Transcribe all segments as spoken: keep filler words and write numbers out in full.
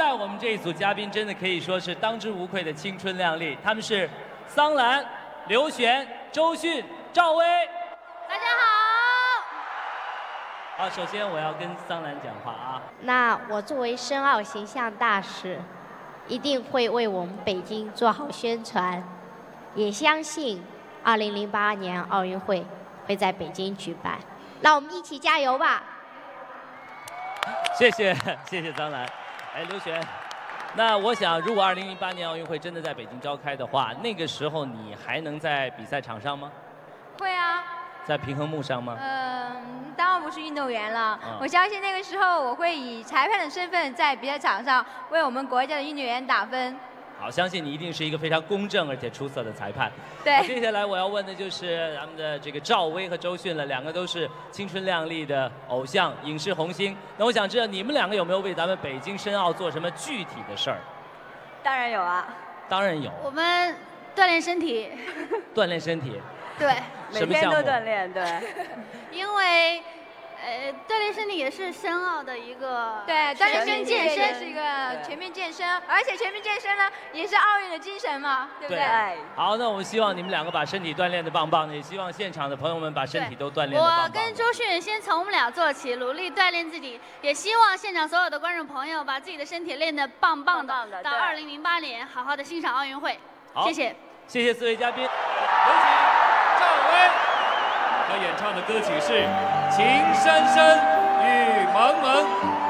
在我们这一组嘉宾真的可以说是当之无愧的青春靓丽，他们是桑兰、刘璇、周迅、赵薇。 大家好。 好，首先我要跟桑兰讲话啊。 那我作为申奥形象大使，一定会为我们北京做好宣传，也相信二零零八年奥运会会在北京举办。让我们一起加油吧！ 谢谢谢谢桑兰。哎，刘璇，那我想，如果二零零八年奥运会真的在北京召开的话，那个时候你还能在比赛场上吗？ 会啊。 在平衡木上吗？ 嗯，当然不是运动员了。 嗯、 我相信那个时候我会以裁判的身份在比赛场上为我们国家的运动员打分。 好，相信你一定是一个非常公正而且出色的裁判。 对。 接下来我要问的就是咱们的这个赵薇和周迅了，两个都是青春靓丽的偶像、影视红星。那我想知道你们两个有没有为咱们北京申奥做什么具体的事儿？ 当然有啊。 当然有。 我们锻炼身体。 锻炼身体。 对。 每天都锻炼，对。 因为。呃，锻炼身体也是申奥的一个对，锻炼身体健身是一个全面健身，而且全面健身呢也是奥运的精神嘛，对不对？ 对。好，那我们希望你们两个把身体锻炼得棒棒的，也希望现场的朋友们把身体都锻炼得棒棒的。 我跟周迅先从我们俩做起，努力锻炼自己，也希望现场所有的观众朋友把自己的身体练得棒棒的，棒棒的到二零零八年好好的欣赏奥运会。谢谢。 谢谢四位嘉宾。有请赵薇。她演唱的歌曲是《情深深雨蒙蒙》。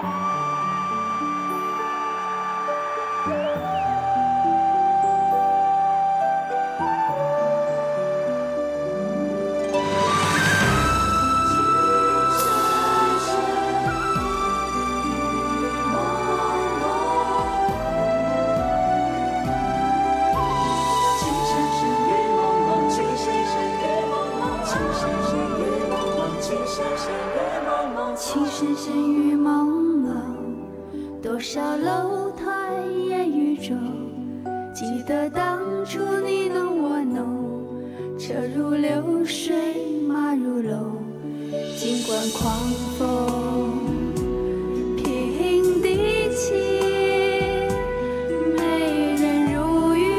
情深深雨蒙蒙，多少楼台烟雨中，记得当初你侬我侬，车如流水马如龙，尽管狂风平地起，美人如玉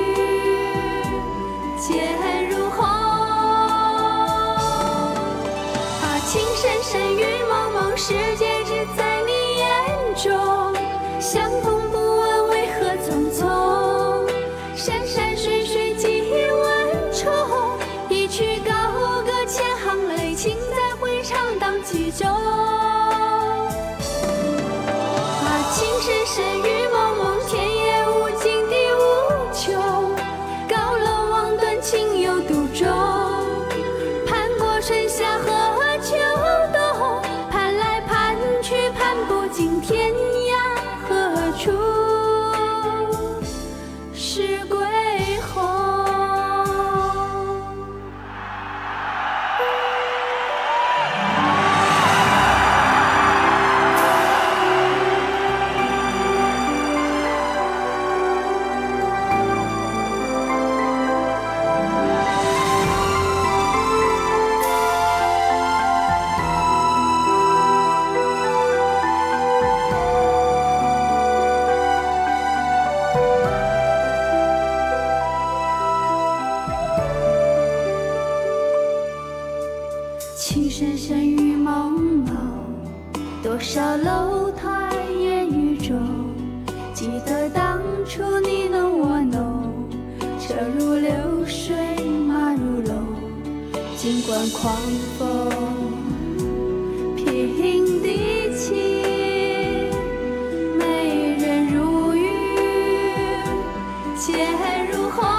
剑如虹，啊，情深深雨蒙蒙，世界只在你眼中，相逢不问为何匆匆，山山水水几万重，一曲高歌千行泪，情在回肠荡气中，啊，情深深雨蒙蒙，天也无尽地无穷，高楼望断情有独钟，攀过春夏和秋冬，盼来盼去盼不尽天涯何处是归鸿。情深深雨蒙蒙，多少楼台烟雨中，记得当初你侬我侬，车如流水马如龙，尽管狂风平地起，美人如玉剑如虹，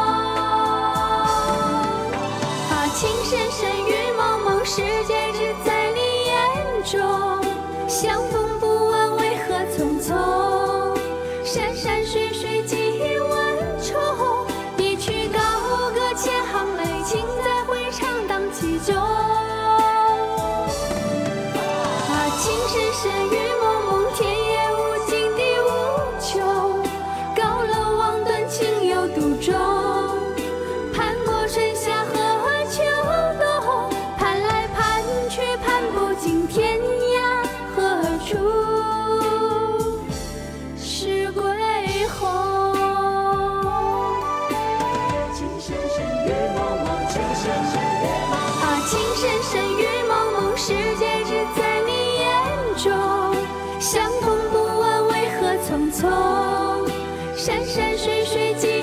啊，情深深雨蒙蒙，世界只在你眼中，相逢不问为何匆匆，山山水水几万重，一曲高歌千行泪，情在回肠荡气中，啊，情深深雨蒙蒙，天也无尽地无穷，高楼望断情有独钟，盼过春夏和秋冬，盼来盼去盼不尽天涯何处是归红。情深深雨蒙蒙，情深深雨蒙蒙。啊，情深深雨蒙蒙，世界只在你眼中。相逢不问为何匆匆，山山水水。